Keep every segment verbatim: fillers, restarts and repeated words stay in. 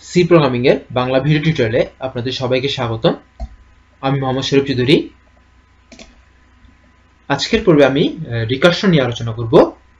C programming এর Bangla video টিউটোরিয়ালে আপনাদের সবাইকে স্বাগতম। আমি মোহাম্মদ শরীফ চৌধুরী। আজকের পর্বে আমি রিকারশন নিয়ে আলোচনা করব।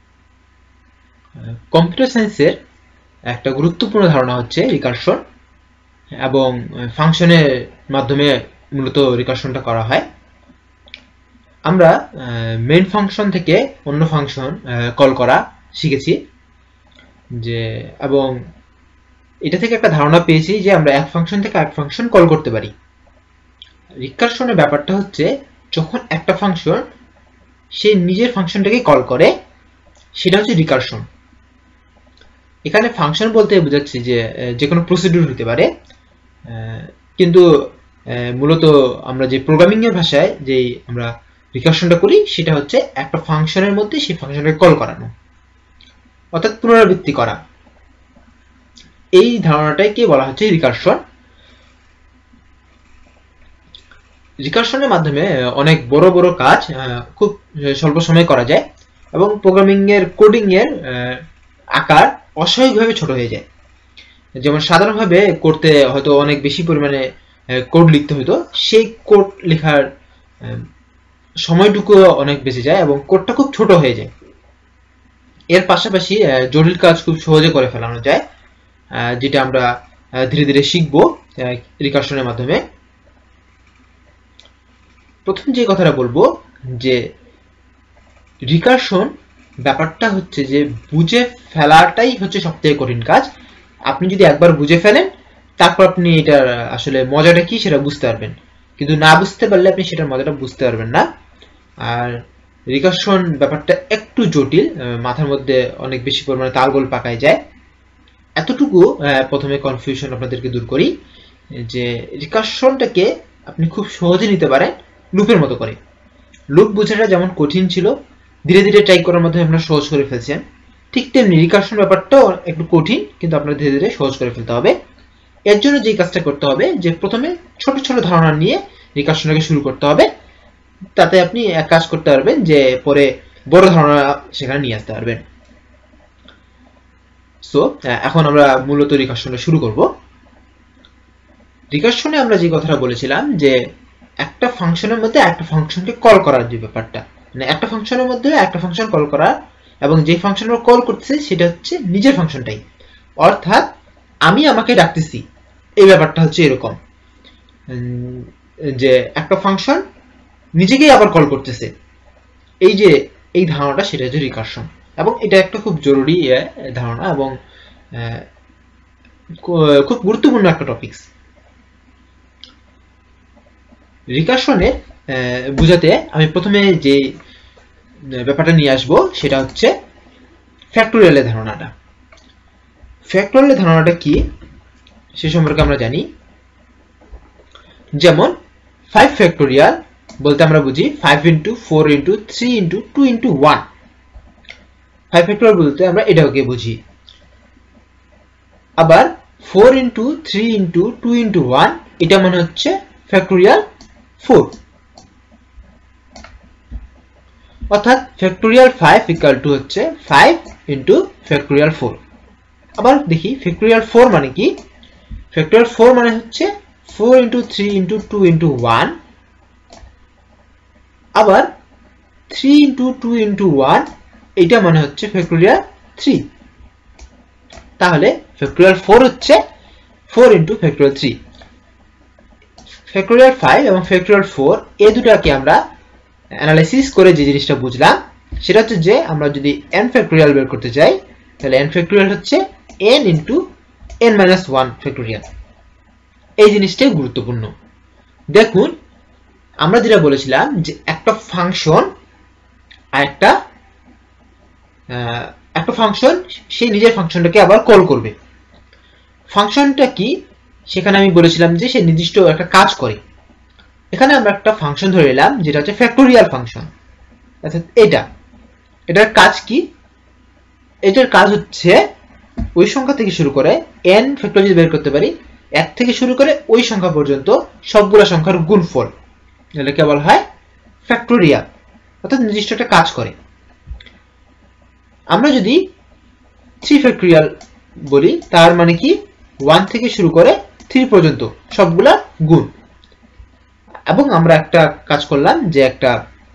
কম্পিউটার সায়েন্সের একটা গুরুত্বপূর্ণ ধারণা হচ্ছে রিকারশন, এবং ফাংশনের মাধ্যমে মূলত রিকারশনটা করা হয়। আমরা মেইন ফাংশন থেকে অন্য ফাংশন কল করা শিখেছি যে, এবং এটা থেকে একটা ধারণা পেয়েছি যে আমরা এক ফাংশন থেকে আরেক ফাংশন কল করতে পারি। রিকারশনের ব্যাপারটা হচ্ছে যখন একটা ফাংশন সে নিজের ফাংশনটাকে কল করে, সেটা হচ্ছে রিকারশন। এখানে ফাংশন বলতে বোঝাচ্ছি যে যে কোনো প্রসিডিউর হতে পারে, কিন্তু মূলত আমরা যে প্রোগ্রামিং এর ভাষায় যে আমরা রিকারশনটা করি সেটা হচ্ছে একটা ফাংশনের মধ্যে সেই ফাংশনটাকে কল করানো, অর্থাৎ পুনরাবৃত্তি করা। এই ধারণাটাকে বলা হচ্ছে রিকারশন। রিকারশনের মাধ্যমে অনেক বড় বড় কাজ খুব স্বল্প সময়ে করা যায়, এবং প্রোগ্রামিং এর কোডিং এর আকার অস্বাভাবিকভাবে ছোট হয়ে যায়। যেমন সাধারণভাবে করতে হয়তো অনেক বেশি পরিমাণে কোড লিখতে হতো, সেই কোড লেখার সময়টুকু অনেক বেঁচে যায় এবং কোডটা খুব ছোট হয়ে যায়। এর পাশাপাশি জটিল কাজ খুব সহজে করে ফেলানো যায়, যেটা আমরা ধীরে ধীরে শিখব রিকারশনের মাধ্যমে। প্রথম যে কথাটা বলবো যে রিকারশন ব্যাপারটা হচ্ছে যে বুঝে ফেলাটাই হচ্ছে সবথেকে কঠিন কাজ। আপনি যদি একবার বুঝে ফেলেন, তারপর আপনি এটার আসলে মজাটা কি সেটা বুঝতে পারবেন, কিন্তু না বুঝতে পারলে আপনি সেটার মজাটা বুঝতে পারবেন না। আর রিকারশন ব্যাপারটা একটু জটিল, মাথার মধ্যে অনেক বেশি পরিমাণে তালগোল পাকায় যায়। এতটুকু প্রথমে কনফিউশন আপনাদেরকে দূর করি যে রিকারশনটাকে আপনি খুব সহজে নিতে পারেন লুপের মতো করে। লুপ বোঝাটা যেমন কঠিন ছিল, ধীরে ধীরে ট্রাই করার মাধ্যমে আপনারা সহজ করে ফেলছেন, ঠিক তেমনি রিকারশন ব্যাপারটাও একটু কঠিন, কিন্তু আপনারা ধীরে ধীরে সহজ করে ফেলতে হবে। এর জন্য যে কাজটা করতে হবে যে প্রথমে ছোট ছোট ধারণা নিয়ে রিকারশনটাকে শুরু করতে হবে, তাতে আপনি এক কাজ করতে পারবেন যে পরে বড় ধারণা সেখানে নিয়ে আসতে পারবেন। সো এখন আমরা মূলত রিকারশনটা শুরু করব। রিকারশনে আমরা যে কথাটা বলেছিলাম যে একটা ফাংশনের মধ্যে একটা ফাংশনকে কল করার যে ব্যাপারটা, মানে একটা ফাংশনের মধ্যে একটা ফাংশন কল করা, এবং যে ফাংশনটা কল করতেছে সেটা হচ্ছে নিজের ফাংশনটাই, অর্থাৎ আমি আমাকে ডাকতেছি। এই ব্যাপারটা হচ্ছে এরকম যে একটা ফাংশন নিজেকেই আবার কল করতেছে, এই যে এই ধারণাটা সেটা হচ্ছে রিকারশন। এবং এটা একটা খুব জরুরি ধারণা এবং খুব গুরুত্বপূর্ণ একটা টপিকস। রিকারশনের বুঝাতে আমি প্রথমে যে ব্যাপারটা নিয়ে আসবো সেটা হচ্ছে ফ্যাক্টোরিয়ালের ধারণাটা। ফ্যাক্টোরিয়ালের ধারণাটা কি সে সম্পর্কে আমরা জানি। যেমন ফাইভ ফ্যাক্টোরিয়াল বলতে আমরা বুঝি five into four into three into two into one. Five factorial বলতে আমরা এটাকে বুঝি। আবার four into three into two into one, এটা মানে হচ্ছে ফ্যাক্টোরিয়াল ফোর, অর্থাৎ ফ্যাক্টোরিয়াল ফাইভ ইকুয়াল টু হচ্ছে ফাইভ ইন্টু ফ্যাক্টোরিয়াল ফোর। আবার দেখি ফ্যাক্টোরিয়াল ফোর মানে কি। ফ্যাক্টোরিয়াল ফোর মানে হচ্ছে four into three into two into one. আবার three into two into one, এটা মানে হচ্ছে ফ্যাক্টোরিয়াল থ্রি। তাহলে ফ্যাক্টোরিয়াল ফোর হচ্ছে four into factorial three. Factorial five এবং ফ্যাক্টোরিয়াল ফোর এই দুটাকে আমরা অ্যানালাইসিস করে যে জিনিসটা বুঝলাম সেটা হচ্ছে যে আমরা যদি n ফ্যাক্টোরিয়াল বের করতে চাই, তাহলে n ফ্যাক্টোরিয়াল হচ্ছে n into n minus one factorial. এই জিনিসটাই গুরুত্বপূর্ণ। দেখুন আমরা যেটা বলেছিলাম যে একটা ফাংশন আর একটা একটা ফাংশন সেই নিজের ফাংশনটাকে আবার কল করবে। ফাংশনটা কি সেখানে আমি বলেছিলাম যে সে নির্দিষ্ট একটা কাজ করে। এখানে আমরা একটা ফাংশন ধরে নিলাম যেটা হচ্ছে ফ্যাক্টোরিয়াল ফাংশন, অর্থাৎ এটা এটার কাজ কি। এটার কাজ হচ্ছে ওই সংখ্যা থেকে শুরু করে n ফ্যাক্টোরিয়াল বের করতে পারি, এক থেকে শুরু করে ওই সংখ্যা পর্যন্ত সবগুলো সংখ্যার গুণফল, এটাকে বলা হয় ফ্যাক্টোরিয়াল, অর্থাৎ নির্দিষ্ট একটা কাজ করে। আমরা যদি থ্রি ফ্যাক্টোরিয়াল বলি তার মানে কি ওয়ান থেকে শুরু করে থ্রি পর্যন্ত সবগুলা গুণ। এবং আমরা একটা কাজ করলাম যে একটা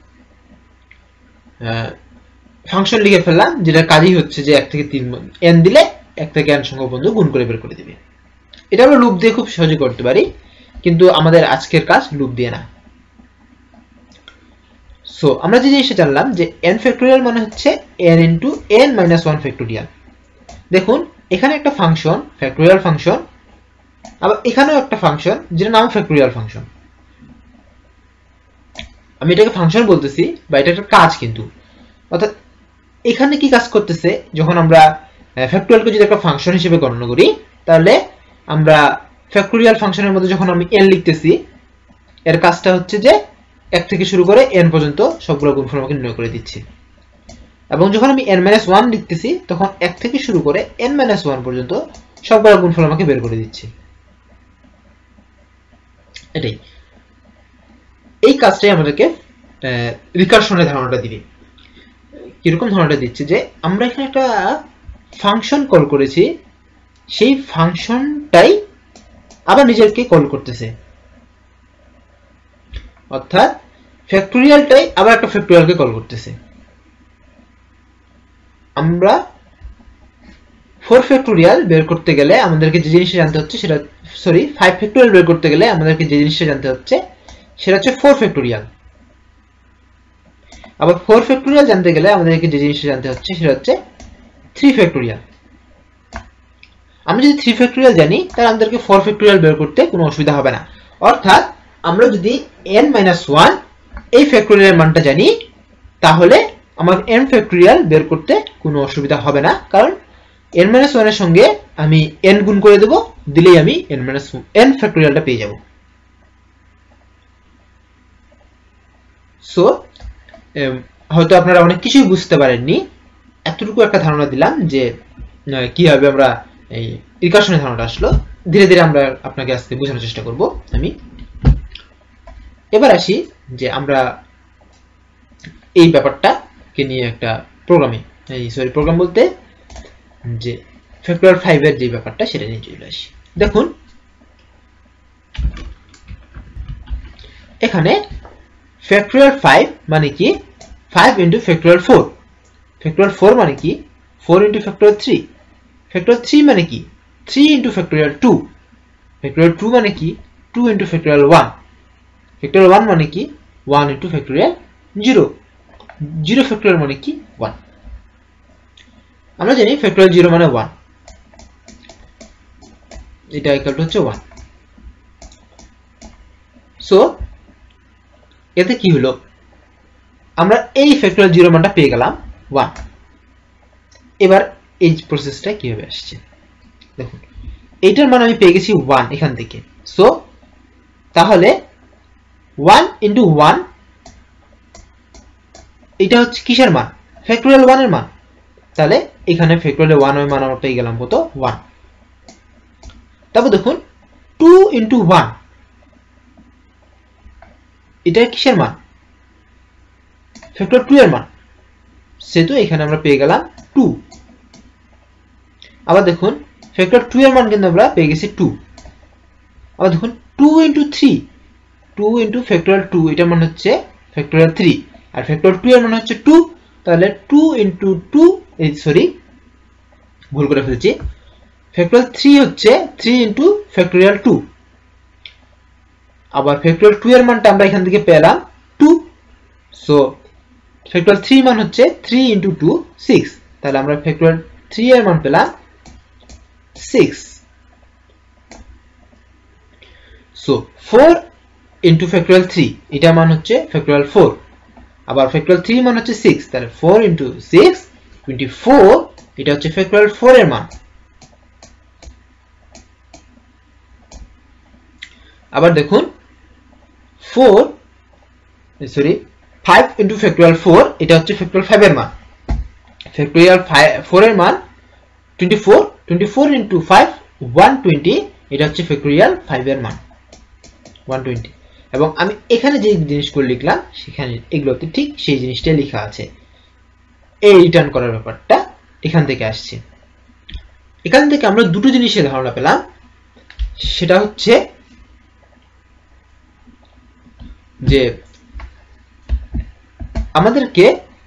ফাংশন লিখে ফেললাম, যেটা কাজই হচ্ছে যে এক থেকে তিন এন দিলে এক থেকে এন সংখ্যক পর্যন্ত গুণ করে বের করে দিবে। এটা আমরা লুপ দিয়ে খুব সহজে করতে পারি, কিন্তু আমাদের আজকের কাজ লুপ দিয়ে না। সো আমরা যে জিনিসটা জানলাম যে n ফ্যাক্টোরিয়াল মানে হচ্ছে n into n minus one factorial. দেখুন এখানে একটা ফাংশন ফ্যাক্টোরিয়াল ফাংশন, আবার এখানেও একটা ফাংশন যেটা নাম ফ্যাক্টোরিয়াল ফাংশন। আমি এটাকে ফাংশন বলতেছি বা এটা একটা কাজ, কিন্তু অর্থাৎ এখানে কি কাজ করতেছে, যখন আমরা ফ্যাক্টোরিয়ালকে যদি একটা ফাংশন হিসেবে গণনা করি, তাহলে আমরা ফ্যাক্টোরিয়াল ফাংশনের মধ্যে যখন আমি n লিখতেছি, এর কাজটা হচ্ছে যে এক থেকে শুরু করে n পর্যন্ত সবগুলো গুণফল আমাকে নির্ণয় করে দিচ্ছি। এবং যখন আমি n মাইনাস ওয়ান লিখতেছি, তখন এক থেকে শুরু করে n মাইনাস ওয়ান পর্যন্ত সবগুলো গুণফল আমাকে বের করে দিচ্ছি। এটাই এই কাজটাই আমাদেরকে রিকারশনের ধারণাটা দিবে। কিরকম ধারণাটা দিচ্ছে যে আমরা এখানে একটা ফাংশন কল করেছি, সেই ফাংশনটাই আবার নিজেকে কল করতেছে, অর্থাৎ ফ্যাক্টোরিয়ালটাই আবার একটা ফ্যাক্টোরিয়ালকে কল করতেছে। আমরা ফোর ফ্যাক্টোরিয়াল বের করতে গেলে আমাদেরকে যে জিনিসটা জানতে হচ্ছে সেটা সরি ফাইভ ফ্যাক্টোরিয়াল বের করতে গেলে আমাদেরকে যে জিনিসটা জানতে হচ্ছে সেটা হচ্ছে ফোর ফ্যাক্টোরিয়াল। আবার ফোর ফ্যাক্টোরিয়াল জানতে গেলে আমাদেরকে যে জিনিসটা জানতে হচ্ছে সেটা হচ্ছে থ্রি ফ্যাক্টোরিয়াল। আমরা যদি থ্রি ফ্যাক্টোরিয়াল জানি, তাহলে আমাদেরকে ফোর ফ্যাক্টোরিয়াল বের করতে কোনো অসুবিধা হবে না। অর্থাৎ আমরা যদি n মাইনাস ওয়ান এই ফ্যাক্টোরিয়াল মানটা জানি, তাহলে আমার n ফ্যাক্টোরিয়াল বের করতে কোনো অসুবিধা হবে না, কারণ n মাইনাস ওয়ান এর সঙ্গে আমি n গুণ করে দেব, দিলেই আমি n মাইনাস n ফ্যাক্টোরিয়ালটা পেয়ে যাব। সো হয়তো আপনারা অনেক কিছুই বুঝতে পারেননি, এতটুকু একটা ধারণা দিলাম যে কিভাবে আমরা এই রিকারশনের ধারণাটা আসলো। ধীরে ধীরে আমরা আপনাকে আজকে বোঝানোর চেষ্টা করব। আমি এবার আসি যে আমরা এই ব্যাপারটাকে নিয়ে একটা প্রোগ্রামে এই সরি প্রোগ্রাম বলতে যে ফ্যাক্টোরিয়াল ফাইভ এর যে ব্যাপারটা সেটা নিয়ে চলে আসি। দেখুন এখানে ফ্যাক্টোরিয়াল ফাইভ মানে কি, five into factorial four. Factorial four মানে কি, four into factorial three. Factorial three মানে কি, three into factorial two. Factorial two মানে কি, two into factorial one. Factorial one মানে কি, one into factorial zero. Zero factorial মানে কি, ওয়ান। আমরা জানি ফ্যাক্টোরিয়াল জিরো মানে ওয়ান, এটা ইকুয়াল টু হচ্ছে ওয়ান। সো এতে কি হলো, আমরা এই ফ্যাক্টোরিয়াল জিরো মানটা পেয়ে গেলাম ওয়ান। এবার এই প্রসেসটা কিভাবে আসছে দেখুন, এইটার মান আমি পেয়ে গেছি ওয়ান এখান থেকে। সো তাহলে ওয়ান ইন্টু ওয়ান, এটা হচ্ছে কিসের মান, ফ্যাক্টোরিয়াল ওয়ান এর মান। তাহলে এখানে ফ্যাক্টোরিয়াল ওয়ান এর মান আমরা পেয়ে গেলাম কত, ওয়ান। তারপর দেখুন টু ইন্টু ওয়ান, এটা কিসের মান, ফ্যাক্টোরিয়াল টু এর মান। সেহেতু এখানে আমরা পেয়ে গেলাম টু। আবার দেখুন ফ্যাক্টোরিয়াল টু এর মান কিন্তু আমরা পেয়ে গেছি টু। আবার দেখুন two into three, two into factorial two, এটা মান হচ্ছে ফ্যাক্টোরিয়াল থ্রি, আর ফ্যাক্টোরিয়াল টু এর মান হচ্ছে টু। তাহলে টু ইন্টু টু, এই সরি ভুল করে ফেলছি, ফ্যাক্টোরিয়াল থ্রি হচ্ছে থ্রি ইন্টু ফ্যাক্টোরিয়াল টু। আবার ফ্যাক্টোরিয়াল টু এর মানটা আমরা এখান থেকে পেলাম টু। সো ফ্যাক্টোরিয়াল থ্রি মান হচ্ছে থ্রি ইন্টু টু, সিক্স। তাহলে আমরা ফ্যাক্টোরিয়াল থ্রি এর মান পেলাম six. So four into factorial three, এটা মান হচ্ছে ফ্যাক্টোরিয়াল ফোর। আবার ফ্যাক্টোরিয়াল থ্রি মান হচ্ছে সিক্স, তাহলে four into six, twenty four, এটা হচ্ছে ফ্যাক্টোরিয়াল ফোর এর মান। আবার দেখুন four sorry five into factorial four, এটা হচ্ছে ফ্যাক্টোরিয়াল ফাইভ এর মান। ফ্যাক্টোরিয়াল ফোর এর মান twenty four, twenty four into five, one twenty, এটা হচ্ছে ফ্যাক্টোরিয়াল ফাইভ এর মান ওয়ান টোয়েন্টি। এবং আমি এখানে যে জিনিসগুলো লিখলাম সেখানে এগুলোতে ঠিক সেই জিনিসটাই লেখা আছে। এই রিটার্ন করার ব্যাপারটা এখান থেকে আসছে। এখান থেকে আমরা দুটো জিনিসের ধারণা পেলাম। সেটা হচ্ছে যে আমাদেরকে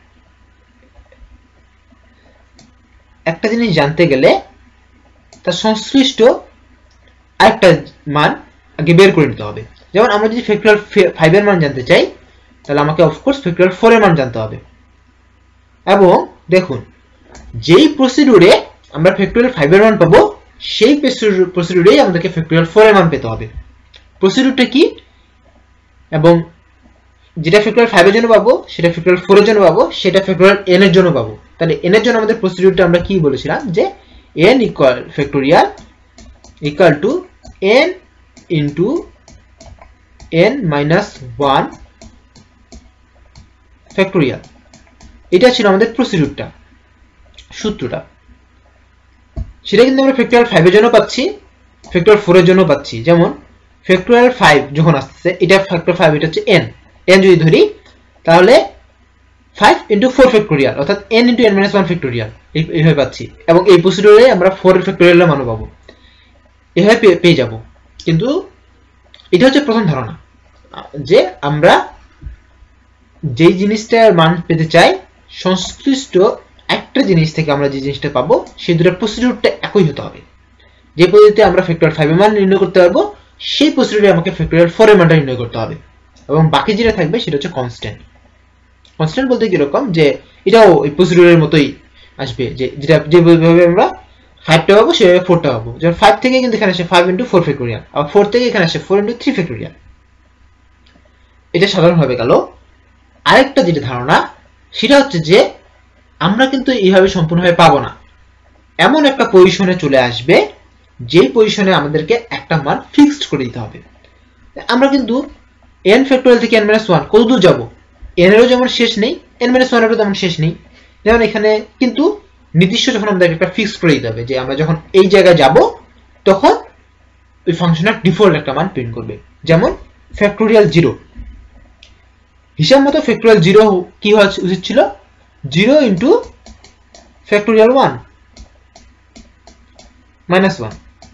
একটা জিনিস জানতে গেলে তার সংশ্লিষ্ট আরেকটা মান আগে বের করে নিতে হবে। যেমন আমরা যদি ফ্যাক্টরিয়াল ফাইভ এর মান জানতে চাই তাহলে আমাকে অফকোর্স ফ্যাক্টরিয়াল ফোর এর মান জানতে হবে। এবং দেখুন যেই প্রসিডিউরে আমরা ফ্যাক্টরিয়াল ফাইভ এর মান পাবো সেই প্রসিডিউরেই আমাদেরকে ফ্যাক্টরিয়াল ফোর এর মান পেতে হবে। প্রসিডিউরটা কি এবং যেটা ফ্যাক্টরিয়াল ফাইভ এর জন্য পাবো সেটা ফ্যাক্টরিয়াল ফোর এর জন্য পাবো সেটা ফ্যাক্টরিয়াল n এর জন্য পাবো। তাহলে n এর জন্য আমাদের প্রসিডিউরটা আমরা কি বলেছিলাম যে n equal factorial equal to n into n minus one factorial. এটা ছিল আমাদের প্রসিডিউরটা, সূত্রটা। সেটা কিন্তু আমরা ফ্যাক্টরিয়াল ফাইভ এর জন্য পাচ্ছি, ফ্যাক্টরিয়াল ফোর এর জন্য পাচ্ছি। যেমন ফ্যাক্টরিয়াল ফাইভ যখন আসছে এটা ফ্যাক্টর ফাইভ, এটা হচ্ছে n n যদি ধরি তাহলে ফাইভ ইনটু ফোর ফ্যাক্টরিয়াল অর্থাৎ n into n minus one factorial এইভাবে পাচ্ছি। এবং এই প্রসিডিউরে আমরা ফোর ফ্যাক্টরিয়ালের মানও পাবো, এভাবে পেয়ে যাব। কিন্তু এটা হচ্ছে প্রথম ধারণা যে আমরা যেই জিনিসটার মান পেতে চাই সংশ্লিষ্ট একটা জিনিস থেকে আমরা যে জিনিসটা পাবো সেই দুটো প্রসিডিউরটা একই হতে হবে। যে পদ্ধতিতে আমরা ফ্যাক্টরিয়াল ফাইভ এর মান নির্ণয় করতে পারবো সেই প্রসিডিউরে আমাকে ফ্যাক্টরিয়াল ফোর এর মানটা নির্ণয় করতে হবে। এবং বাকি যেটা থাকবে সেটা হচ্ছে কনস্ট্যান্ট। কনস্ট্যান্ট বলতে কিরকম যে এটাও এই প্রসিডিউরের মতোই আসবে, যে যেটা যেভাবে আমরা ফাইভটা পাবো সেভাবে ফোরটা পাবো। যেমন ফাইভ থেকে কিন্তু এখানে আসে ফাইভ ইন্টু ফোর ফ্যাক্টরিয়াল, আর ফোর থেকে এখানে আসে ফোর ইন্টু থ্রি ফ্যাক্টরিয়াল। এটা সাধারণভাবে গেল। আরেকটা যেটা ধারণা সেটা হচ্ছে যে আমরা কিন্তু এইভাবে সম্পূর্ণভাবে পাবো না, এমন একটা পজিশনে চলে আসবে যেই পজিশনে আমাদেরকে একটা মান ফিক্সড করে দিতে হবে। আমরা কিন্তু n ফ্যাক্টরিয়াল থেকে n মাইনাস ওয়ান কত দূর যাবো, n এরও যেমন শেষ নেই n মাইনাস ওয়ান এরও তেমন শেষ নেই। যেমন এখানে কিন্তু নির্দিষ্ট যখন আমাদের একটা ফিক্স করে দিতে হবে যে আমরা যখন এই জায়গায় যাব তখন ওই ফাংশনের ডিফল্ট একটা মান প্রিন্ট করবে। যেমন ফ্যাক্টরিয়াল জিরো, হিসাব মতো ফ্যাক্টরিয়াল জিরো কি হওয়া উচিত ছিল, zero into factorial one minus one.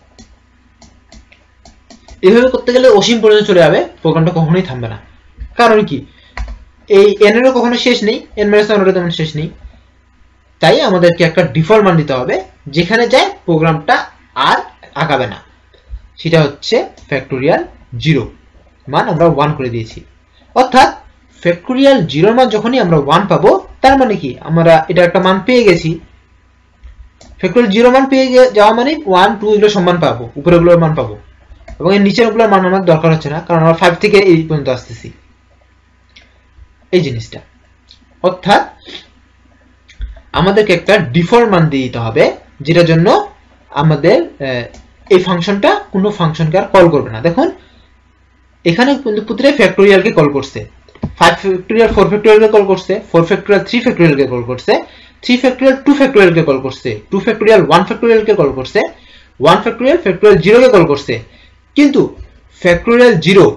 এভাবে করতে গেলে অসীম পর্যন্ত চলে যাবে, প্রোগ্রামটা কখনোই থামবে না। কারণ কি এই n এরও কখনো শেষ নেই, n মাইনাস ওয়ান এরও তেমন শেষ নেই। তাই আমাদেরকে একটা ডিফল্ট মান দিতে হবে যেখানে যায় প্রোগ্রামটা আর আগাবে না, সেটা হচ্ছে ফ্যাক্টরিয়াল জিরো মান আমরা ওয়ান করে দিয়েছি। অর্থাৎ ফ্যাক্টরিয়াল জিরো মান যখনই আমরা ওয়ান পাবো তার মানে কি আমরা এটা একটা মান পেয়ে গেছি। ফ্যাক্টরিয়াল জিরো মান পেয়ে যাওয়া মানে ওয়ান টু এগুলো সমান পাবো, উপরেগুলোর মান পাবো, এবং এর নিচের গুলোর মান আমার দরকার হচ্ছে না কারণ আমরা ফাইভ থেকে এই পর্যন্ত আসতেছি এই জিনিসটা। অর্থাৎ আমাদেরকে একটা ডিফল্ট মান দিয়ে দিতে হবে যেটার জন্য আমাদের এই ফাংশনটা কোনো ফাংশনকে আর কল করবে না। দেখুন এখানে কিন্তু প্রতিটা ফ্যাক্টরিয়ালকে কল করছে, ফাইভ ফ্যাক্টরিয়াল ফোর ফ্যাক্টরিয়ালকে কল করছে, ফোর ফ্যাক্টরিয়াল থ্রি ফ্যাক্টরিয়ালকে কল করছে, থ্রি ফ্যাক্টরিয়াল টু ফ্যাক্টরিয়ালকে কল করছে, টু ফ্যাক্টরিয়াল ওয়ান ফ্যাক্টরিয়ালকে কল করছে, ওয়ান ফ্যাক্টরিয়াল ফ্যাক্টরিয়াল জিরোকে কল করছে। কিন্তু ফ্যাক্টরিয়াল জিরো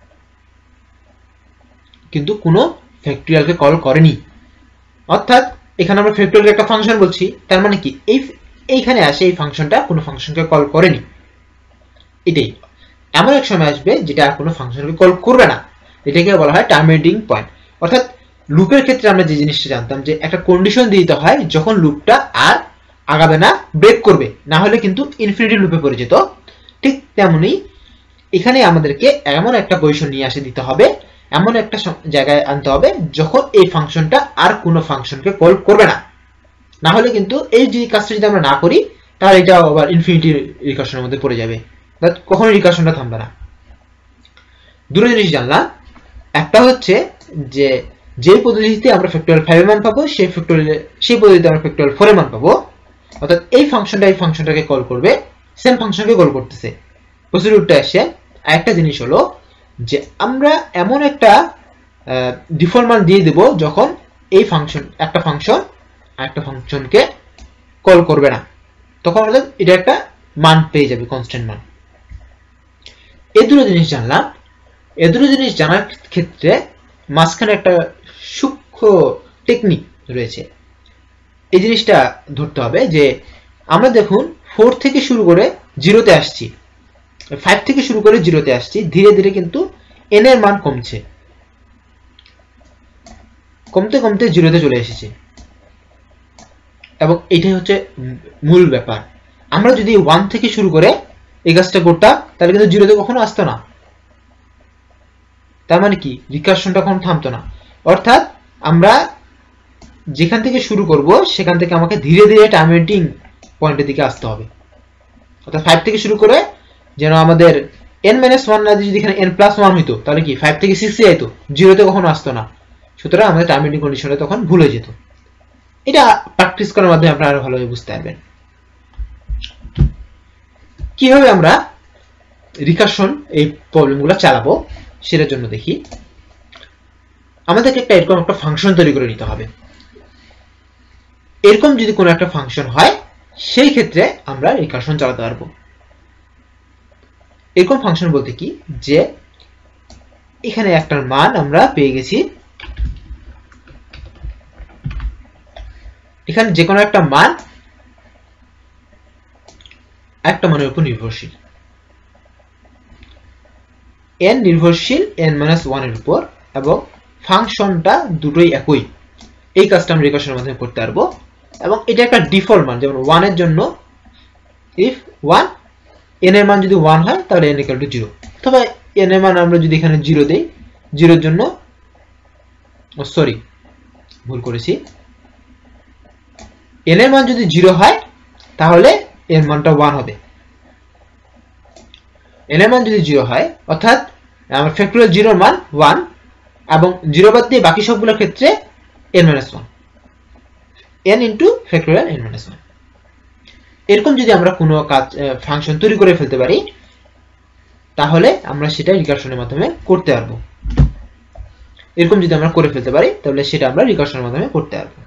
কিন্তু কোনো ফ্যাক্টরিয়ালকে কল করেনি। অর্থাৎ এখানে আমরা ফ্যাক্টরিয়াল একটা ফাংশন বলছি, তার মানে কি এই এইখানে আসে এই ফাংশনটা কোনো ফাংশনকে কল করেনি। এটাই এমন এক সময় আসবে যেটা আর কোনো ফাংশনকে কল করবে না, এটাকে বলা হয় টার্মিনেটিং পয়েন্ট। অর্থাৎ লুপের ক্ষেত্রে আমরা যে জিনিসটা জানতাম যে একটা কন্ডিশন দিয়ে দিতে হয় যখন লুপটা আর আগাবে না, ব্রেক করবে, না হলে কিন্তু ইনফিনিটি লুপে পড়ে যেত। ঠিক তেমনি এখানে আমাদেরকে এমন একটা পজিশন নিয়ে আসে দিতে হবে, এমন একটা জায়গায় আনতে হবে যখন এই ফাংশনটা আর কোনো ফাংশনকে কল করবে না, না হলে কিন্তু এই যে কাজটা যদি আমরা না করি তাহলে এটা আবার ইনফিনিটি রিকার্শনের মধ্যে পড়ে যাবে, কখনো রিকার্শনটা থামবে না। দুটো জিনিস জানলাম, একটা হচ্ছে যে যে পদ্ধতিতে আমরা ফ্যাক্টরিয়াল ফাইভ এর মান পাবো সেই ফ্যাক্টরিয়াল সেই পদ্ধতিতে আমরা ফ্যাক্টরিয়াল ফোর এর মান পাবো। অর্থাৎ এই ফাংশনটা এই ফাংশনটাকে কল করবে, সেম ফাংশনকে কল করতেছে, প্রসিডিউরটা আসে। আরেকটা জিনিস হলো যে আমরা এমন একটা ডিফল্ট মান দিয়ে দেব যখন এই ফাংশন একটা ফাংশন আরেকটা ফাংশনকে কল করবে না, তখন অর্থাৎ এটা একটা মান পেয়ে যাবে, কনস্ট্যান্ট মান। এই দুটো জিনিস জানলাম। এই দুটো জিনিস জানার ক্ষেত্রে মাঝখানে একটা সূক্ষ্ম টেকনিক রয়েছে, এই জিনিসটা ধরতে হবে যে আমরা দেখুন ফোর থেকে শুরু করে জিরোতে আসছি, ফাইভ থেকে শুরু করে জিরোতে আসছি, ধীরে ধীরে কিন্তু এন এর মান কমছে, কমতে কমতে জিরোতে চলে এসেছে। এবং এটাই হচ্ছে মূল ব্যাপার। আমরা যদি ওয়ান থেকে শুরু করে এই কাজটা করতাম তাহলে কিন্তু জিরোতে কখনো আসতো না। তার মানে কি, রিকারশনটা কখনো থামতো না। অর্থাৎ আমরা যেখান থেকে শুরু করব সেখান থেকে আমাকে ধীরে ধীরে টার্মিনেটিং পয়েন্টের দিকে আসতে হবে। অর্থাৎ ফাইভ থেকে শুরু করে যেন আমাদের এন মাইনাস ওয়ান না যদি এখানে এন প্লাস ওয়ান হইতো তাহলে কি ফাইভ থেকে সিক্সে যেত, জিরোতে কখনো আসতো না। সুতরাং আমাদের টার্মিনেটিং কন্ডিশনটা তখন ভুল হয়ে যেত। এটা প্র্যাকটিস করার মাধ্যমে আপনারা আরো ভালোভাবে বুঝতে পারবেন। কিভাবে আমরা রিকারশন এই প্রবলেমগুলো চালাবো সেটার জন্য দেখি। আমাদেরকে একটা এরকম একটা ফাংশন তৈরি করে নিতে হবে। এরকম যদি কোনো একটা ফাংশন হয় সেই ক্ষেত্রে আমরা রিকারশন চালাতে পারবো। এরকম ফাংশন বলতে কি, যে এখানে একটার মান আমরা পেয়ে গেছি, এখানে যে কোনো একটা মান একটা মানের উপর নির্ভরশীল, n নির্ভরশীল n মাইনাস ওয়ান এর উপর, এবং ফাংশনটা দুটোই একই। এই কাজটা আমরা রিকারশনের মাধ্যমে করতে পারবো। এবং এটা একটা ডিফল্ট মান, যেমন ওয়ান এর জন্য ইফ ওয়ান n এর মান যদি ওয়ান হয় তাহলে n ইকুয়াল টু জিরো। তবে n এর মান আমরা যদি এখানে জিরো দেই, জিরোর জন্য সরি ভুল করেছি, n এর মান যদি জিরো হয় তাহলে এর মানটা ওয়ান হবে। n এর মান যদি জিরো হয় অর্থাৎ আমার ফ্যাক্টরিয়াল জিরোর মান ওয়ান, এবং জিরো বাদ দিয়ে বাকি সবগুলোর ক্ষেত্রে n minus one, n into factorial n minus one. এরকম যদি আমরা কোনো কাজ ফাংশন তৈরি করে ফেলতে পারি তাহলে আমরা সেটা রিকারশনের মাধ্যমে করতে পারবো। এরকম যদি আমরা করে ফেলতে পারি তাহলে সেটা আমরা রিকারশনের মাধ্যমে করতে পারবো।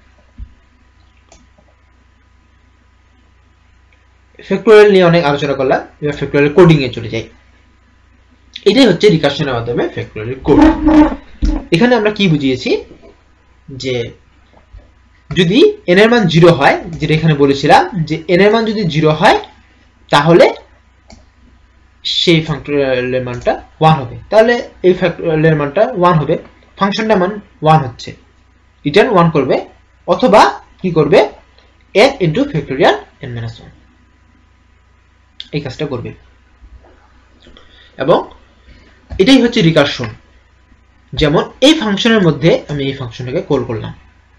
ফ্যাক্টরিয়াল নিয়ে অনেক আলোচনা করলাম, এবার ফ্যাক্টরিয়াল কোডিং এ চলে যাই। এটাই হচ্ছে রিকারশনের মাধ্যমে ফ্যাক্টরিয়াল কোড। এখানে আমরা কি বুঝিয়েছি, যে যদি n এর মান জিরো হয়, যেটা এখানে বলেছিলাম যে n এর মান যদি জিরো হয় তাহলে সেই ফ্যাক্টরিয়ালের মানটা ওয়ান হবে, তাহলে এই ফ্যাক্টরিয়ালের মানটা ওয়ান হবে, ফাংশনটার মান ওয়ান হচ্ছে, রিটার্ন ওয়ান করবে, অথবা কি করবে n into factorial n minus one, এই কাজটা করবে। এবং এটাই হচ্ছে রিকারশন। যেমন এই ফাংশনের মধ্যে আমি এই ফাংশনটাকে কল করলাম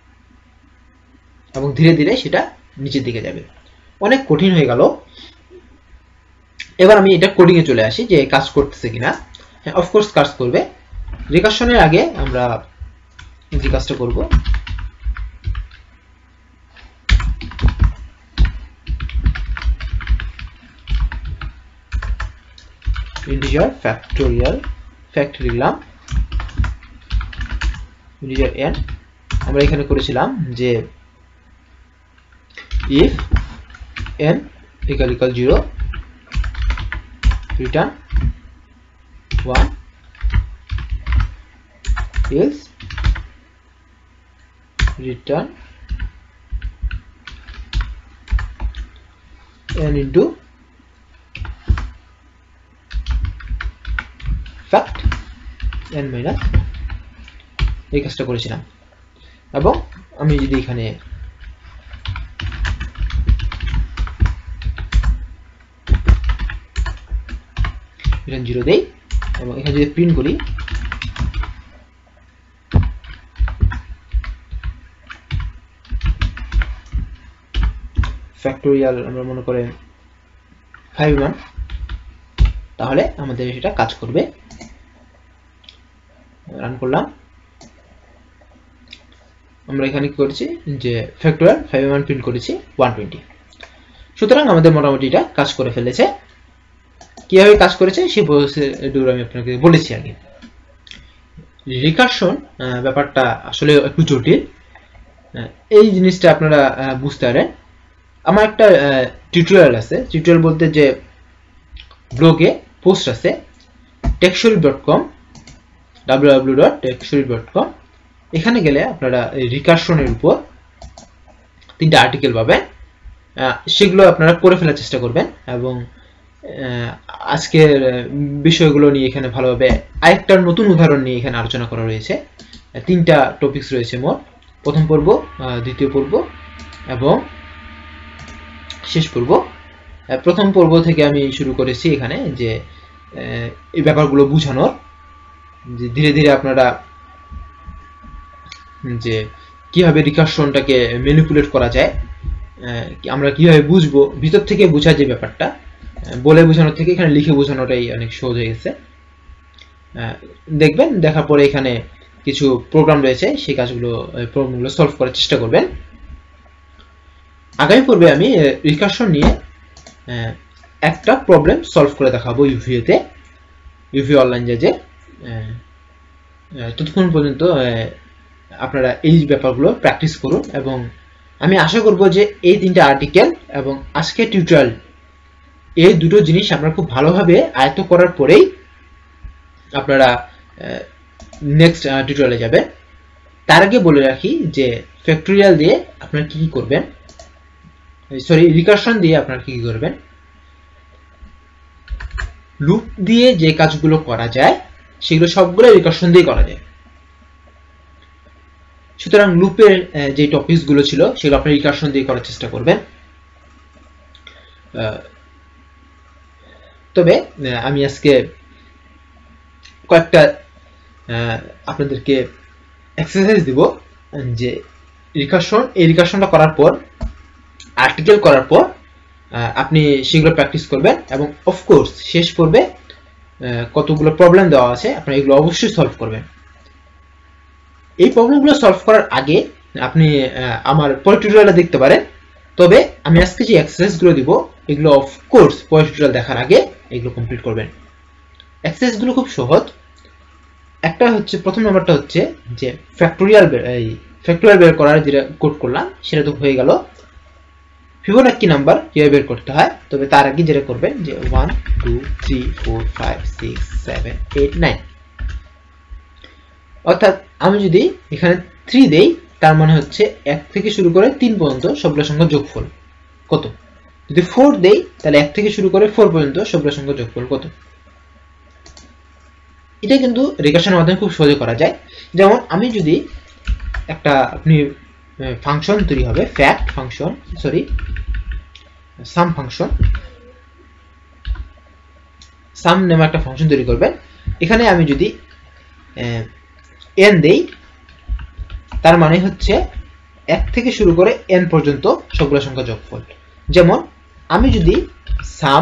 এবং ধীরে ধীরে সেটা নিচের দিকে যাবে। অনেক কঠিন হয়ে গেল। এবার আমি এটা কোডিং এ চলে আসি যে কাজ করতেছে কিনা। হ্যাঁ, অফকোর্স কাজ করবে। রিকারশনের আগে আমরা যে কাজটা করব, ইন্টিজার ফ্যাক্টোরিয়াল ফ্যাক্ট লিখলাম, ইন্টিজার n। আমরা এখানে করেছিলাম যে if n equal equal zero return one else return n into fact n minus এই কাজটা করেছিলাম। এবং আমি যদি এখানে রিটার্ন জিরো দেই এবং এখানে যদি প্রিন্ট করি, ফ্যাক্টোরিয়াল আমরা মনে করেন ফাইভ মান, তাহলে আমাদের সেটা কাজ করবে। রান করলাম, আমরা এখানে কি করেছি যে ফ্যাক্টোরিয়াল ফাইভ মান প্রিন্ট করেছি ওয়ান টোয়েন্টি। সুতরাং আমাদের মোটামুটি এটা কাজ করে ফেলেছে। কিভাবে কাজ করেছে সেই প্রসিডিউর আমি আপনাকে বলেছি আগে। রিকারশন ব্যাপারটা আসলে একটু জটিল, এই জিনিসটা আপনারা বুঝতে পারেন। আমার একটা টিউটোরিয়াল আছে, টিউটোরিয়াল বলতে যে ব্লগে পোস্ট আছে Techsharif dot com W W W dot Techsharif dot com. এখানে গেলে আপনারা রিকারশনের উপর তিনটা আর্টিকেল পাবেন, সেগুলো আপনারা করে ফেলার চেষ্টা করবেন এবং আজকের বিষয়গুলো নিয়ে এখানে ভালোভাবে আরেকটা নতুন উদাহরণ নিয়ে এখানে আলোচনা করা রয়েছে। তিনটা টপিকস রয়েছে মোট, প্রথম পর্ব, দ্বিতীয় পর্ব এবং শেষ পর্ব। প্রথম পর্ব থেকে আমি শুরু করেছি এখানে যে এই ব্যাপারগুলো বোঝানোর, যে ধীরে ধীরে আপনারা যে কিভাবে রিকার্শনটাকে ম্যানিপুলেট করা যায়, আমরা কিভাবে বুঝবো, ভিতর থেকে বোঝা যে ব্যাপারটা, বলে বোঝানোর থেকে এখানে লিখে বোঝানোটাই অনেক সহজ হয়ে গেছে। দেখবেন, দেখার পরে এখানে কিছু প্রোগ্রাম রয়েছে, সেই কাজগুলো প্রবলেমগুলো সলভ করার চেষ্টা করবেন। আগামী পর্বে আমি রিকার্শন নিয়ে একটা প্রবলেম সলভ করে দেখাবো ইউভিএতে, ইউভি অনলাইন জাজে। ততক্ষণ পর্যন্ত আপনারা এই ব্যাপারগুলো প্র্যাকটিস করুন এবং আমি আশা করব যে এই তিনটা আর্টিকেল এবং আজকের টিউটোরিয়াল, এই দুটো জিনিস আপনারা খুব ভালোভাবে আয়ত্ত করার পরেই আপনারা নেক্সট টিউটোরিয়ালে যাবেন। তার আগে বলে রাখি যে ফ্যাক্টরিয়াল দিয়ে আপনারা কি কি করবেন, সরি রিকার্শন দিয়ে আপনারা কি কি করবেন। লুপ দিয়ে যে কাজগুলো করা যায় সেগুলো সবগুলো রিকার্শন দিয়ে করা যায়। সুতরাং লুপের যে টপিকস গুলো ছিল সেগুলো আপনি রিকার্শন দিয়ে করার চেষ্টা করবেন। তবে আমি আজকে কয়েকটা আপনাদেরকে এক্সারসাইজ দিব, যে রিকার্শন, এই রিকার্শনটা করার পর, আর্টিকেল করার পর আপনি সেগুলো প্র্যাকটিস করবেন এবং অফকোর্স শেষ পর্বে কতগুলো প্রবলেম দেওয়া আছে আপনি এগুলো অবশ্যই সলভ করবেন। এই প্রবলেমগুলো সলভ করার আগে আপনি আমার পরের টিউটোরিয়ালটা দেখতে পারেন। তবে আমি আজকে যে এক্সারসাইজগুলো দিব এগুলো অফকোর্স পরের টিউটোরিয়াল দেখার আগে এগুলো কমপ্লিট করবেন। এক্সারসাইজগুলো খুব সহজ। একটা হচ্ছে, প্রথম নাম্বারটা হচ্ছে যে ফ্যাক্টরিয়াল, এই ফ্যাক্টরিয়াল বের করার যেটা কোড করলাম সেটা তো হয়ে গেল। ফিবোনাক্কি নাম্বার কিভাবে বের করতে হয়, তবে তার আগে যেটা করবেন যে one two three four five six seven eight nine, অর্থাৎ আমি যদি এখানে থ্রি দেই তার মানে হচ্ছে এক থেকে শুরু করে তিন পর্যন্ত সবগুলো সংখ্যার যোগফল কত। যদি ফোর দেই তাহলে এক থেকে শুরু করে ফোর পর্যন্ত সবগুলো সংখ্যার যোগফল কত। এটা কিন্তু রিকার্শনের মাধ্যমে খুব সহজে করা যায়। যেমন আমি যদি একটা, আপনি ফাংশন তৈরি হবে, fact function, sorry sum function, sum নামে একটা ফাংশন তৈরি করবেন। এখানে আমি যদি এন দেই তার মানে হচ্ছে এক থেকে শুরু করে এন পর্যন্ত সবগুলো সংখ্যা যোগফল। যেমন আমি যদি সাম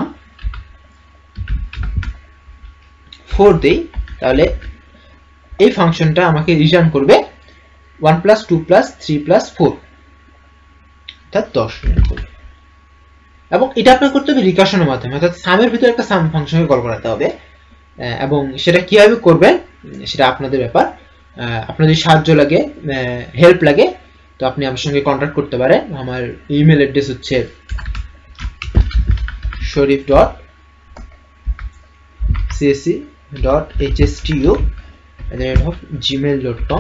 ফোর দেই তাহলে এই ফাংশনটা আমাকে রিটার্ন করবে one plus two plus three plus four, অর্থাৎ দশ করবে। এবং এটা আপনার করতে হবে রিকার্শনের মাধ্যমে, অর্থাৎ সামের ভিতরে একটা সাম ফাংশনকে কল করাতে হবে। এবং সেটা কিভাবে করবেন সেটা আপনাদের ব্যাপার। আপনার যদি সাহায্য লাগে, হেল্প লাগে, তো আপনি আমার সঙ্গে কন্ট্যাক্ট করতে পারেন। আমার ইমেল অ্যাড্রেস হচ্ছে Sharif dot CSC dot HSTU at the rate of Gmail dot com.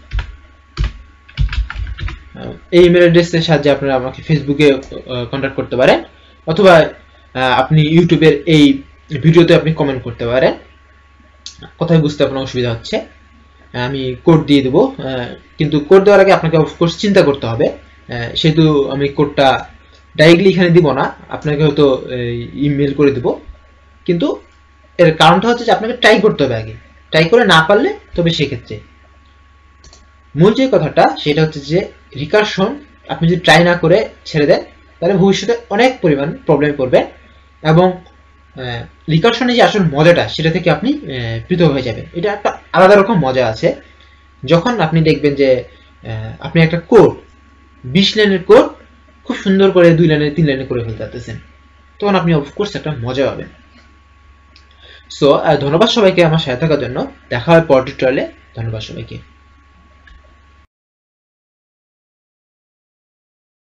এই ইমেল অ্যাড্রেসের সাহায্যে আপনারা আমাকে ফেসবুকে কন্ট্যাক্ট করতে পারেন, অথবা আপনি ইউটিউবের এই ভিডিওতে আপনি কমেন্ট করতে পারেন কোথায় বুঝতে আপনার অসুবিধা হচ্ছে। আমি কোড দিয়ে দেবো, কিন্তু কোড দেওয়ার আগে আপনাকে অফকোর্স চিন্তা করতে হবে, সেহেতু আমি কোডটা ডাইরেক্টলি এখানে দিব না, আপনাকে হয়তো ইমেল করে দেব। কিন্তু এর কারণটা হচ্ছে যে আপনাকে ট্রাই করতে হবে আগে, ট্রাই করে না পারলে তবে সেক্ষেত্রে মূল যে কথাটা সেটা হচ্ছে যে রিকার্শন আপনি যদি ট্রাই না করে ছেড়ে দেন তাহলে ভবিষ্যতে অনেক পরিমাণ প্রবলেমে পড়বেন এবং রিকার্শনে যে আসল মজাটা সেটা থেকে আপনি পৃথক হয়ে যাবেন। এটা একটা আলাদা রকম মজা আছে। যখন আপনি দেখবেন যে আপনি একটা কোড, বিশ লাইনের কোড খুব সুন্দর করে দুই লাইনে তিন লাইনে করে ফেলতে পারতেছেন, তখন আপনি অফকোর্স একটা মজা পাবেন। সো ধন্যবাদ সবাইকে আমার সাথে থাকার জন্য। দেখা হয় পরের টিউটোরিয়ালে। ধন্যবাদ সবাইকে।